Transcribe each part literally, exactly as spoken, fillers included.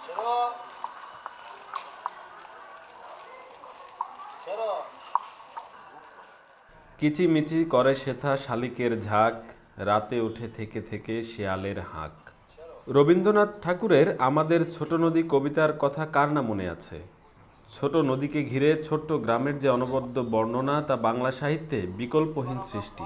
কিচিমিচি করে সেথা শালিকের ঝাঁক, রাতে উঠে থেকে থেকে শেয়ালের হাঁক। রবীন্দ্রনাথ ঠাকুরের আমাদের ছোট নদী কবিতার কথা কার না মনে আছে? ছোট নদীকে ঘিরে ছোট্ট গ্রামের যে অনবদ্য বর্ণনা, তা বাংলা সাহিত্যে বিকল্পহীন সৃষ্টি।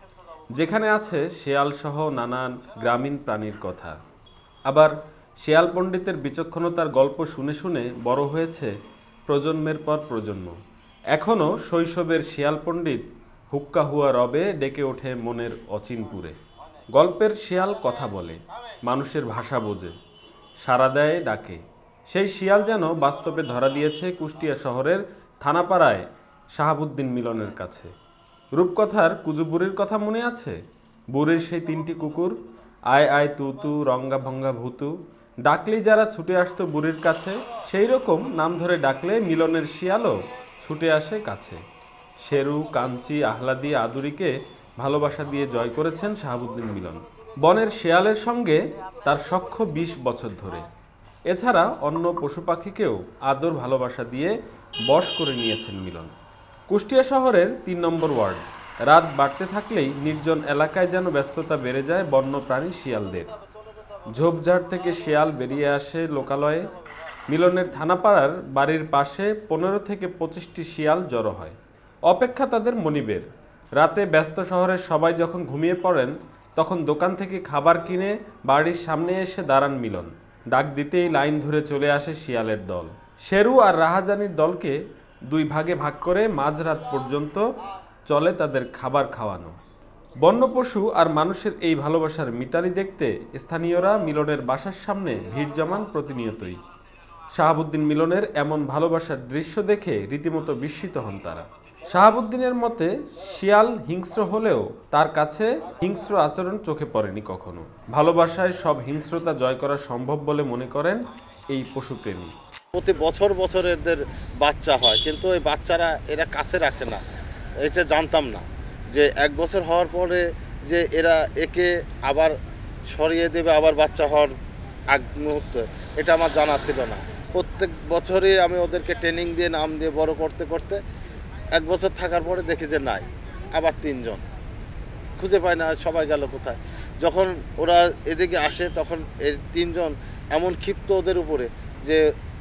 যেখানে আছে শেয়াল সহ নানান গ্রামীণ প্রাণীর কথা। আবার শেয়াল পণ্ডিতের বিচক্ষণতার গল্প শুনে শুনে বড় হয়েছে প্রজন্মের পর প্রজন্ম। এখনও শৈশবের শেয়াল পণ্ডিত হুক্কা হুয়া রবে ডেকে ওঠে মনের অচিনপুরে। গল্পের শেয়াল কথা বলে, মানুষের ভাষা বোঝে, সাড়া দেয় ডাকে। সেই শিয়াল যেন বাস্তবে ধরা দিয়েছে কুষ্টিয়া শহরের থানাপাড়ায় শাহাবুদ্দিন মিলনের কাছে। রূপকথার কুজু বুড়ির কথা মনে আছে? বুড়ির সেই তিনটি কুকুর, আয় আয় তু তু, রঙ্গা ভঙ্গা ভুতু, ডাকলেই যারা ছুটে আসতো বুড়ির কাছে, সেই রকম নাম ধরে ডাকলে মিলনের শিয়ালও ছুটে আসে কাছে। শেরু, কাঞ্চি, আহ্লাদি, আদুরিকে ভালোবাসা দিয়ে জয় করেছেন শাহাবুদ্দিন মিলন। বনের শেয়ালের সঙ্গে তার সখ্য বিশ বছর ধরে। এছাড়া অন্য পশু পাখিকেও আদর ভালোবাসা দিয়ে বশ করে নিয়েছেন মিলন। কুষ্টিয়া শহরের তিন নম্বর ওয়ার্ড। রাত বাড়তে থাকলেই নির্জন এলাকায় যেন ব্যস্ততা বেড়ে যায় বন্যপ্রাণী শিয়ালদের। ঝোপঝাড় থেকে শিয়াল বেরিয়ে আসে লোকালয়ে। মিলনের থানাপাড়ার বাড়ির পাশে পনেরো থেকে পঁচিশটি শিয়াল জড়ো হয়। অপেক্ষা তাদের মনিবের। রাতে ব্যস্ত শহরের সবাই যখন ঘুমিয়ে পড়েন, তখন দোকান থেকে খাবার কিনে বাড়ির সামনে এসে দাঁড়ান মিলন। ডাক দিতেই লাইন ধরে চলে আসে শিয়ালের দল। শেরু আর রাহাজানির দলকে দুই ভাগে ভাগ করে মাঝরাত পর্যন্ত চলে তাদের খাবার খাওয়ানো। বন্য পশু আর মানুষের এই ভালোবাসার মিতালি দেখতে স্থানীয়রা মিলনের বাসার সামনে ভিড় জমান প্রতিনিয়তই। শাহাবুদ্দিন মিলনের এমন ভালোবাসার দৃশ্য দেখে রীতিমতো বিস্মিত হন তারা। শাহাবুদ্দিনের মতে শিয়াল হিংস্র হলেও তার কাছে হিংস্র আচরণ চোখে পড়েনি কখনো। ভালোবাসায় সব হিংস্রতা জয় করা সম্ভব বলে মনে করেন এই পশুপ্রেমী। প্রতি বছর বছর এদের বাচ্চা হয়, কিন্তু ওই বাচ্চারা এরা কাছে রাখে না। এটা জানতাম না যে এক বছর হওয়ার পরে যে এরা একে আবার সরিয়ে দেবে, আবার বাচ্চা হওয়ার আগ মুহূর্তে, এটা আমার জানা ছিল না। প্রত্যেক বছরই আমি ওদেরকে ট্রেনিং দিয়ে নাম দিয়ে বড় করতে করতে এক বছর থাকার পরে দেখি যে নাই, আবার তিনজন খুঁজে পায় না, সবাই গেল কোথায়। যখন ওরা এদিকে আসে তখন এই তিনজন এমন ক্ষিপ্ত ওদের উপরে যে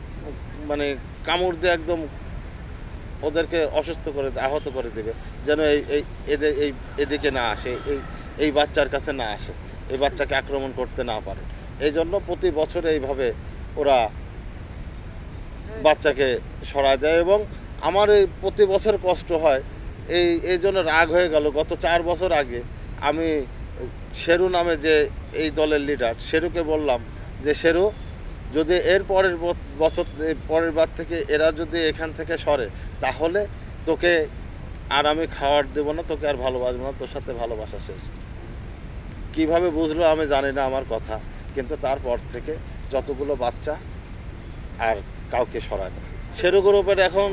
মানে কামড় দিয়ে একদম ওদেরকে অসুস্থ করে আহত করে দেবে, যেন এই এদের এই এদিকে না আসে, এই এই বাচ্চার কাছে না আসে, এই বাচ্চাকে আক্রমণ করতে না পারে। এই জন্য প্রতি বছর এইভাবে ওরা বাচ্চাকে সরায় দেয়। এবং আমার এই প্রতি বছর কষ্ট হয়, এই এই জন্য রাগ হয়ে গেল। গত চার বছর আগে আমি শেরু নামে যে এই দলের লিডার, শেরুকে বললাম যে শেরু, যদি এর পরের বছর পরের বার থেকে এরা যদি এখান থেকে সরে, তাহলে তোকে আর আমি খাওয়ার দেবো না, তোকে আর ভালোবাসবো না, তোর সাথে ভালোবাসা শেষ। কীভাবে বুঝলো আমি জানি না আমার কথা, কিন্তু তারপর থেকে যতগুলো বাচ্চা আর কাউকে সরায় না। শেরু গ্রুপের এখন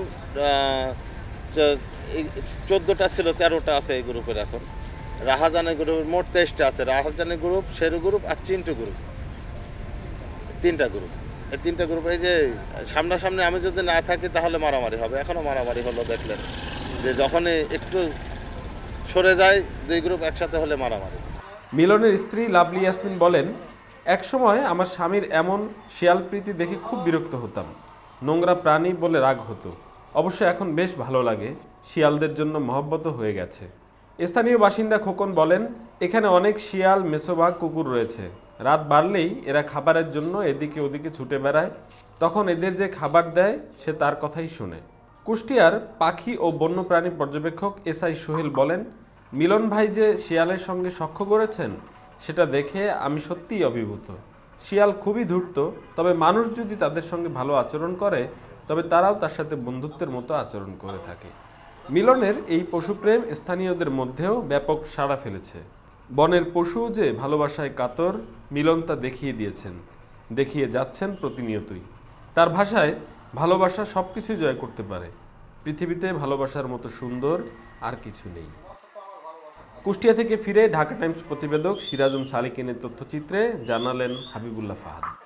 চোদ্দোটা ছিল, তেরোটা আছে এই গ্রুপের এখন। রাহাজানি গ্রুপের মোট তেইশটা আছে। রাহাজানি গ্রুপ, শেরু গ্রুপ আর চিন্টু গ্রুপ, তিনটা গ্রুপ। এই তিনটা গ্রুপ, এই যে সামনাসামনি আমি যদি না থাকি তাহলে মারামারি হবে। এখনও মারামারি হলো, দেখলেন যে যখনই একটু সরে যায় দুই গ্রুপ একসাথে হলে মারামারি। মিলনের স্ত্রী লাভলি ইয়াসমিন বলেন, এক সময় আমার স্বামীর এমন শিয়াল প্রীতি দেখে খুব বিরক্ত হতাম, নোংরা প্রাণী বলে রাগ হতো। অবশ্য এখন বেশ ভালো লাগে, শিয়ালদের জন্য মহব্বত হয়ে গেছে। স্থানীয় বাসিন্দা খোকন বলেন, এখানে অনেক শিয়াল, মেছোবাঘ, কুকুর রয়েছে। রাত বাড়লেই এরা খাবারের জন্য এদিকে ওদিকে ছুটে বেড়ায়। তখন এদের যে খাবার দেয় সে তার কথাই শোনে। কুষ্টিয়ার পাখি ও বন্যপ্রাণী পর্যবেক্ষক এস আই সোহেল বলেন, মিলন ভাই যে শিয়ালের সঙ্গে সখ্য করেছেন সেটা দেখে আমি সত্যিই অভিভূত। শিয়াল খুবই ধূর্ত, তবে মানুষ যদি তাদের সঙ্গে ভালো আচরণ করে তবে তারাও তার সাথে বন্ধুত্বের মতো আচরণ করে থাকে। মিলনের এই পশুপ্রেম স্থানীয়দের মধ্যেও ব্যাপক সাড়া ফেলেছে। বনের পশু যে ভালোবাসায় কাতর, মিলন তা দেখিয়ে দিয়েছেন, দেখিয়ে যাচ্ছেন প্রতিনিয়তই। তার ভাষায়, ভালোবাসা সব কিছুই জয় করতে পারে। পৃথিবীতে ভালোবাসার মতো সুন্দর আর কিছু নেই। কুষ্টিয়া থেকে ফিরে ঢাকা টাইমস প্রতিবেদক সিরাজুম সালিকিনের তথ্যচিত্রে জানালেন হাবিবুল্লাহ ফাহাদ।